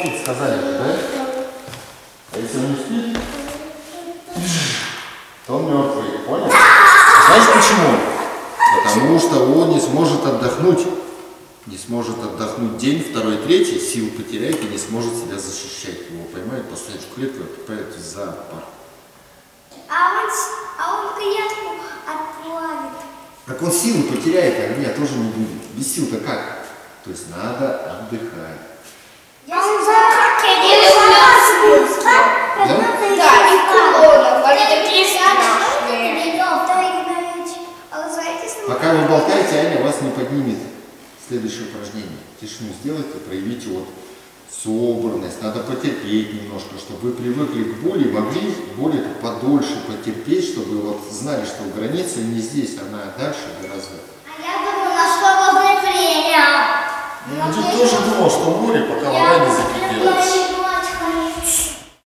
спит, сказали, да? А если он не спит, то он мертвый, понял? Знаешь почему? Потому что он не сможет отдохнуть. Не сможет отдохнуть день, второй, третий, сил потеряет и не сможет себя защищать. Его поймают, посадят в клетку и отправят в зоопарк. А он клетку отплавит. Так он силы потеряет, а меня тоже не будет. Без сил-то как? То есть надо отдыхать. Он захотел да, и клонов, они такие страшные. Пока вы болтаете, Аня вас не поднимет. Следующее упражнение. Тишину сделайте, проявите вот собранность. Надо потерпеть немножко, чтобы вы привыкли к боли, могли боли подольше потерпеть, чтобы вот знали, что граница не здесь, она дальше гораздо. А я думала, что возле время. Я тоже думал, что море, пока вода не закипела.